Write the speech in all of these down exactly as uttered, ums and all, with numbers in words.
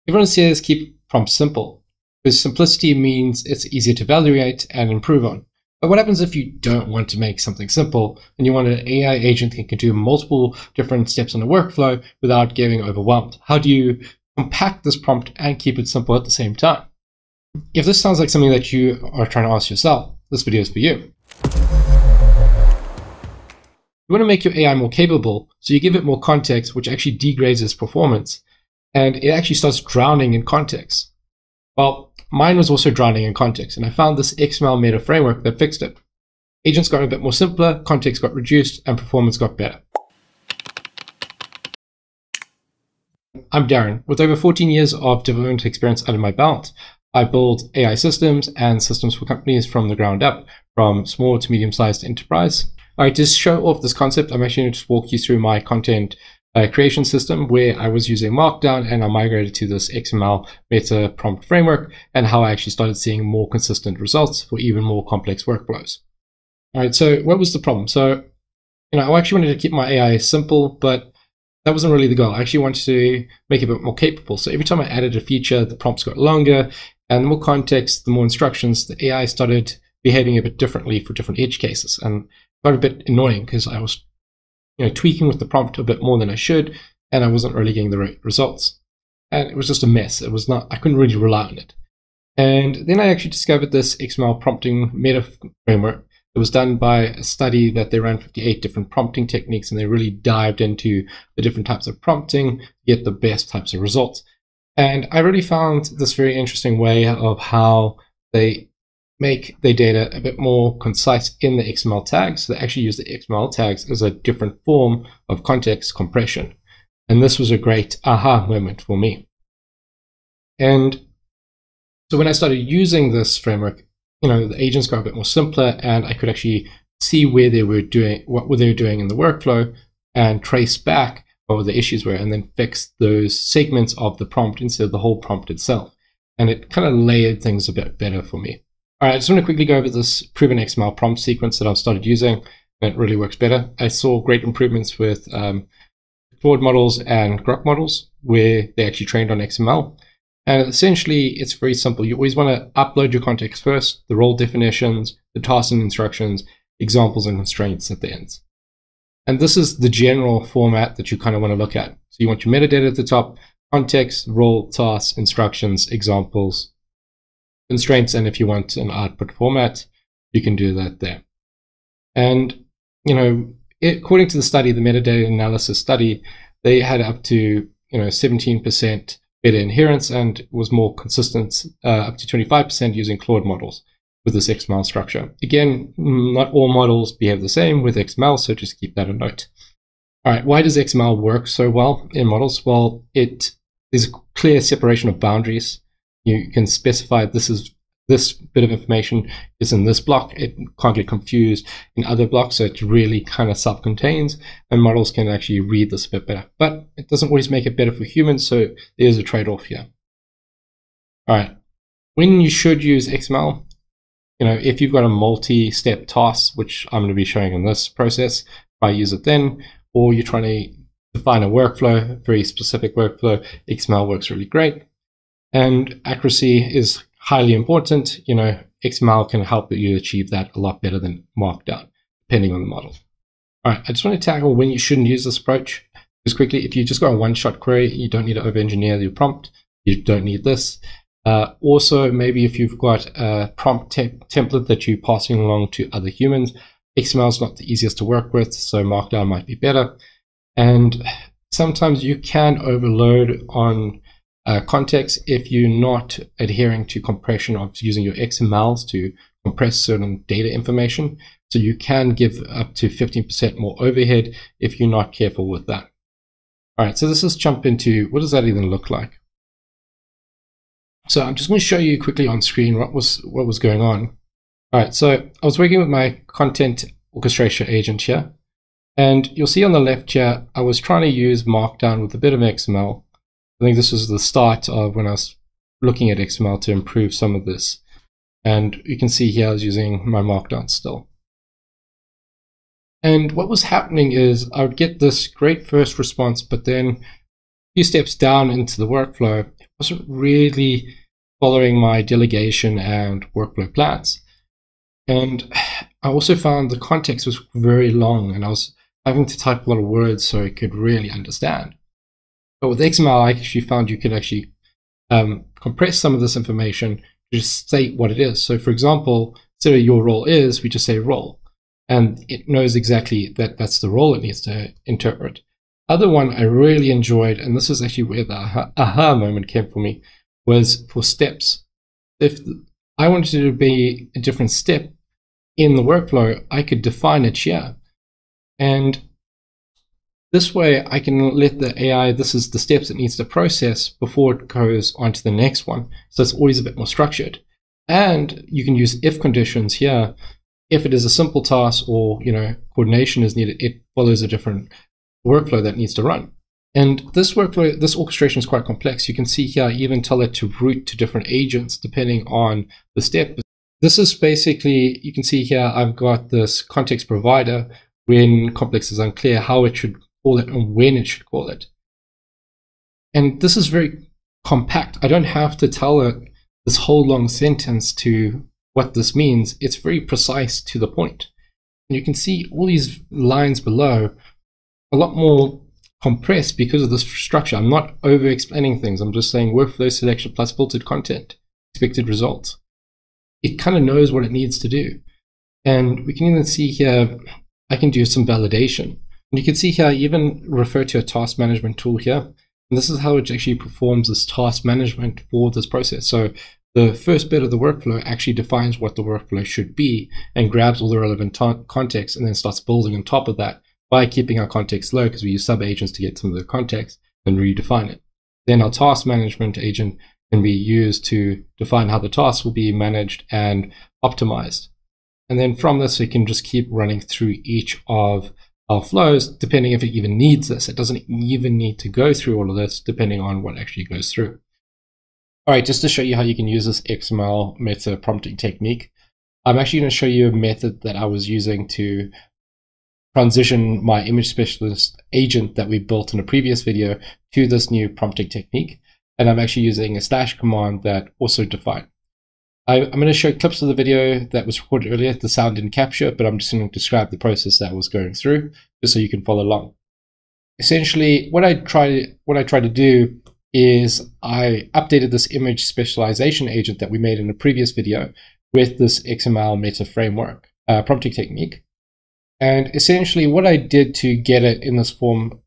Everyone says keep prompts simple, because simplicity means it's easier to evaluate and improve on. But what happens if you don't want to make something simple and you want an A I agent that can do multiple different steps in the workflow without getting overwhelmed? How do you compact this prompt and keep it simple at the same time? If this sounds like something that you are trying to ask yourself, this video is for you. You want to make your A I more capable, so you give it more context, which actually degrades its performance, and it actually starts drowning in context. Well, mine was also drowning in context, and I found this X M L meta framework that fixed it. Agents got a bit more simpler, context got reduced, and performance got better. I'm Darren. With over fourteen years of development experience under my belt, I build A I systems and systems for companies from the ground up, from small to medium-sized enterprise. All right, to show off this concept, I'm actually going to just walk you through my content uh, creation system where I was using Markdown and I migrated to this X M L meta prompt framework, and how I actually started seeing more consistent results for even more complex workflows. All right, so what was the problem? So, you know, I actually wanted to keep my A I simple, but that wasn't really the goal. I actually wanted to make it a bit more capable. So every time I added a feature, the prompts got longer, and the more context, the more instructions, the A I started behaving a bit differently for different edge cases. And got a bit annoying because I was, you know, tweaking with the prompt a bit more than I should, and I wasn't really getting the right results. And it was just a mess. It was not, I couldn't really rely on it. And then I actually discovered this X M L prompting meta framework. It was done by a study that they ran fifty-eight different prompting techniques, and they really dived into the different types of prompting to get the best types of results. And I really found this very interesting way of how they make their data a bit more concise in the X M L tags. So they actually use the X M L tags as a different form of context compression. And this was a great aha moment for me. And so when I started using this framework, you know, the agents got a bit more simpler, and I could actually see where they were doing, what were they doing in the workflow, and trace back what the issues were, and then fix those segments of the prompt instead of the whole prompt itself. And it kind of layered things a bit better for me. All right, I just want to quickly go over this proven X M L prompt sequence that I've started using, and it really works better. I saw great improvements with um, Claude models and Grok models, where they actually trained on X M L. And essentially, it's very simple. You always want to upload your context first, the role definitions, the tasks and instructions, examples and constraints at the end. And this is the general format that you kind of want to look at. So you want your metadata at the top, context, role, tasks, instructions, examples, constraints, and if you want an output format, you can do that there. And, you know, it, according to the study, the metadata analysis study, they had up to, you know, seventeen percent better adherence and was more consistent, uh, up to twenty-five percent using Claude models with this X M L structure. Again, not all models behave the same with X M L, so just keep that in note. All right, why does X M L work so well in models? Well, it there's a clear separation of boundaries. You can specify this is this bit of information is in this block. It can't get confused in other blocks, so it really kind of self-contains, and models can actually read this a bit better. But it doesn't always make it better for humans, so there's a trade-off here. All right, when you should use X M L, you know, if you've got a multi-step task, which I'm going to be showing in this process, try use it then, or you're trying to define a workflow, a very specific workflow, X M L works really great. And accuracy is highly important. You know, X M L can help you achieve that a lot better than Markdown, depending on the model. All right, I just want to tackle when you shouldn't use this approach. Just quickly, if you just got a one-shot query, you don't need to over-engineer your prompt. You don't need this. Uh, also, maybe if you've got a prompt te template that you're passing along to other humans, X M L is not the easiest to work with, so Markdown might be better. And sometimes you can overload on Uh, context if you're not adhering to compression of using your X M Ls to compress certain data information. So you can give up to fifteen percent more overhead if you're not careful with that. All right, so let's just jump into what does that even look like. So I'm just going to show you quickly on screen what was what was going on. All right, so I was working with my content orchestration agent here, and you'll see on the left here, I was trying to use Markdown with a bit of X M L. I think this was the start of when I was looking at X M L to improve some of this. And you can see here I was using my Markdown still. And what was happening is I would get this great first response, but then a few steps down into the workflow, wasn't really following my delegation and workflow plans. And I also found the context was very long, and I was having to type a lot of words so I could really understand. But with X M L, I actually found you could actually um, compress some of this information to just state what it is. So for example, instead of your role is, we just say role, and it knows exactly that that's the role it needs to interpret. Other one I really enjoyed, and this is actually where the aha, aha moment came for me, was for steps. If I wanted to be a different step in the workflow, I could define it here. And this way I can let the A I, this is the steps it needs to process before it goes on to the next one. So it's always a bit more structured. And you can use if conditions here. If it is a simple task or, you know, coordination is needed, it follows a different workflow that needs to run. And this workflow, this orchestration is quite complex. You can see here, I even tell it to route to different agents depending on the step. This is basically, you can see here, I've got this context provider when complex is unclear, how it should call it and when it should call it. And this is very compact. I don't have to tell it this whole long sentence to what this means. It's very precise to the point. And you can see all these lines below a lot more compressed because of this structure. I'm not over explaining things. I'm just saying workflow selection plus filtered content, expected results. It kind of knows what it needs to do. And we can even see here, I can do some validation. And you can see here, I even refer to a task management tool here. And this is how it actually performs this task management for this process. So the first bit of the workflow actually defines what the workflow should be and grabs all the relevant context and then starts building on top of that by keeping our context low, because we use sub-agents to get some of the context and redefine it. Then our task management agent can be used to define how the tasks will be managed and optimized. And then from this, we can just keep running through each of our flows, depending if it even needs this. It doesn't even need to go through all of this, depending on what actually goes through. All right, just to show you how you can use this X M L meta prompting technique, I'm actually going to show you a method that I was using to transition my image specialist agent that we built in a previous video to this new prompting technique. And I'm actually using a slash command that also defined. I, I'm going to show clips of the video that was recorded earlier. The sound didn't capture, but I'm just going to describe the process that I was going through, just so you can follow along. Essentially, what I try what I try to do is I updated this image specialization agent that we made in a previous video with this X M L meta framework uh, prompting technique. And essentially, what I did to get it in this form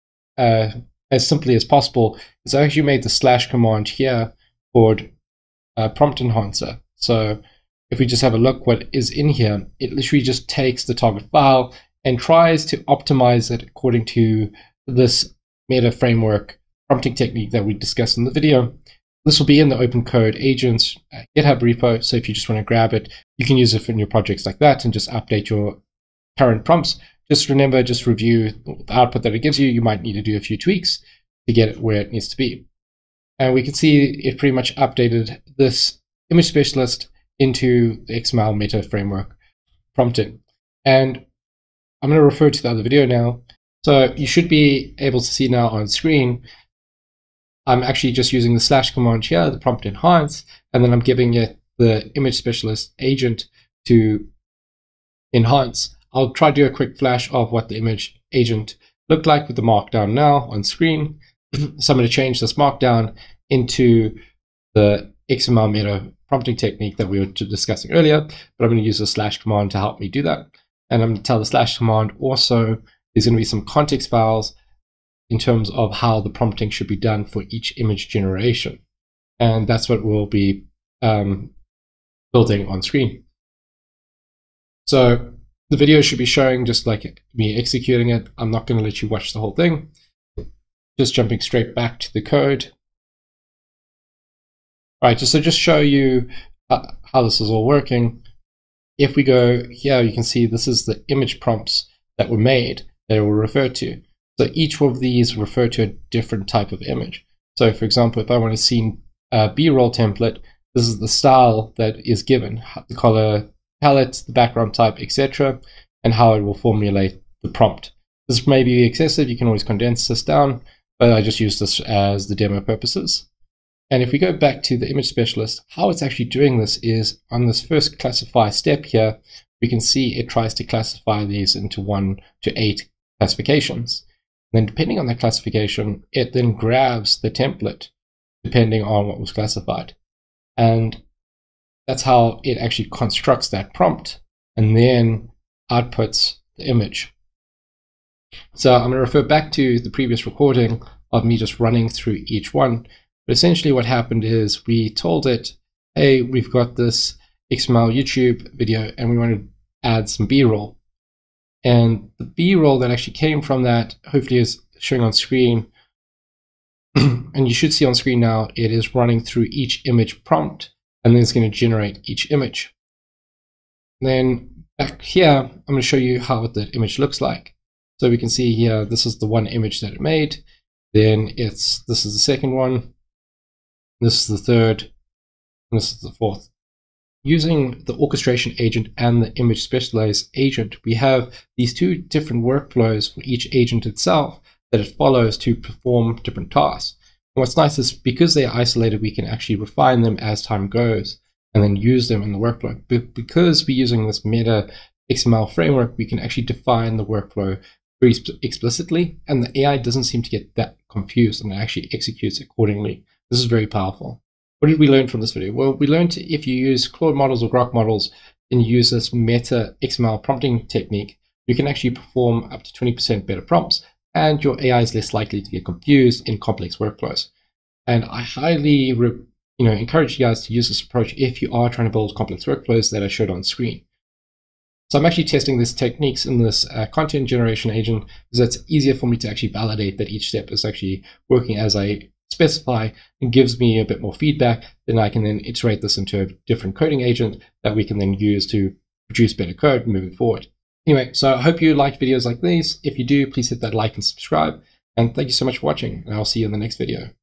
uh, as simply as possible is I actually made the slash command here called uh, prompt enhancer. So if we just have a look what is in here, it literally just takes the target file and tries to optimize it according to this meta framework prompting technique that we discussed in the video. This will be in the open code agents uh, GitHub repo. So if you just want to grab it, you can use it in your projects like that and just update your current prompts. Just remember, just review the output that it gives you. You might need to do a few tweaks to get it where it needs to be. And we can see it pretty much updated this image specialist into the X M L meta framework prompting. And I'm going to refer to the other video now. So you should be able to see now on screen, I'm actually just using the slash command here, the prompt enhance, and then I'm giving it the image specialist agent to enhance. I'll try to do a quick flash of what the image agent looked like with the Markdown now on screen. So I'm going to change this Markdown into the X M L meta prompting technique that we were discussing earlier, but I'm going to use the slash command to help me do that. And I'm going to tell the slash command also there's going to be some context files in terms of how the prompting should be done for each image generation. And that's what we'll be um, building on screen. So the video should be showing just like me executing it. I'm not going to let you watch the whole thing. Just jumping straight back to the code. All right, just to just show you uh, how this is all working. If we go here, you can see this is the image prompts that were made that we'll refer to. So each of these refer to a different type of image. So for example, if I want to see a B-roll template, this is the style that is given, the color palette, the background type, et cetera, and how it will formulate the prompt. This may be excessive. You can always condense this down, but I just use this as the demo purposes. And if we go back to the image specialist, how it's actually doing this is on this first classify step here, we can see it tries to classify these into one to eight classifications. Then depending on the classification, it then grabs the template depending on what was classified. And that's how it actually constructs that prompt and then outputs the image. So I'm going to refer back to the previous recording of me just running through each one. But essentially what happened is we told it, hey, we've got this X M L YouTube video and we want to add some B-roll. And the B-roll that actually came from that hopefully is showing on screen. And you should see on screen now, it is running through each image prompt and then it's going to generate each image. Then back here, I'm going to show you how the image looks like. So we can see here, this is the one image that it made. Then it's, this is the second one. This is the third. And this is the fourth. Using the orchestration agent and the image specialized agent, we have these two different workflows for each agent itself that it follows to perform different tasks. And what's nice is because they are isolated, we can actually refine them as time goes and then use them in the workflow. But because we're using this meta X M L framework, we can actually define the workflow very explicitly, and the A I doesn't seem to get that confused and it actually executes accordingly. This is very powerful. What did we learn from this video? Well, we learned to, if you use Claude models or Grok models and use this meta X M L prompting technique, you can actually perform up to twenty percent better prompts, and your A I is less likely to get confused in complex workflows. And I highly you know, encourage you guys to use this approach if you are trying to build complex workflows that I showed on screen. So I'm actually testing these techniques in this uh, content generation agent because it's easier for me to actually validate that each step is actually working as I specify and gives me a bit more feedback. Then I can then iterate this into a different coding agent that we can then use to produce better code moving forward. Anyway, so I hope you liked videos like these. If you do, please hit that like and subscribe. And thank you so much for watching, and I'll see you in the next video.